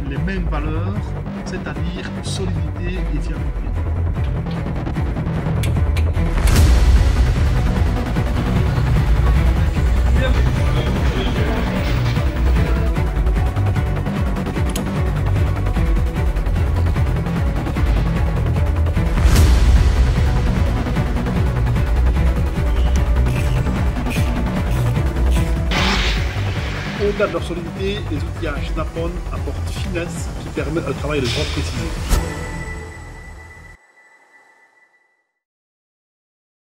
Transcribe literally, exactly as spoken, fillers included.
les mêmes valeurs, c'est-à-dire solidité et fiabilité. Au-delà de leur solidité, les outillages Snap-on apportent finesse qui permet un travail de grande précision.